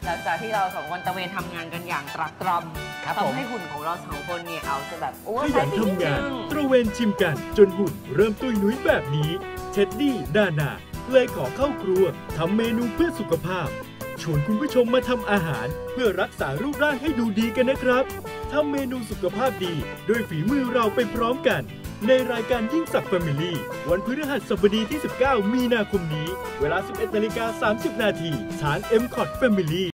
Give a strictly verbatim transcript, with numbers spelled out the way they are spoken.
หลังจากที่เราสองคนตะเวนทำงานกันอย่างตรากตรำทำให้หุ่นของเราสองคนเนี่ยเอาจะแบบโอ้ขยันทำงานตระเวนชิมกันจนหุ่นเริ่มตุ้ยนุ้ยแบบนี้เท็ดดี้ดานาเลยขอเข้าครัวทำเมนูเพื่อสุขภาพชวนคุณผู้ชมมาทำอาหารเพื่อรักษารูปร่างให้ดูดีกันนะครับทำเมนูสุขภาพดีด้วยฝีมือเราไปพร้อมกันในรายการยิ่งศักดิ์แฟมิลี่วันพฤหัสบดีที่สิบเก้ามีนาคมนี้เวลา สิบเอ็ดนาฬิกาสามสิบนาทีทาง เอ็ม คอท Family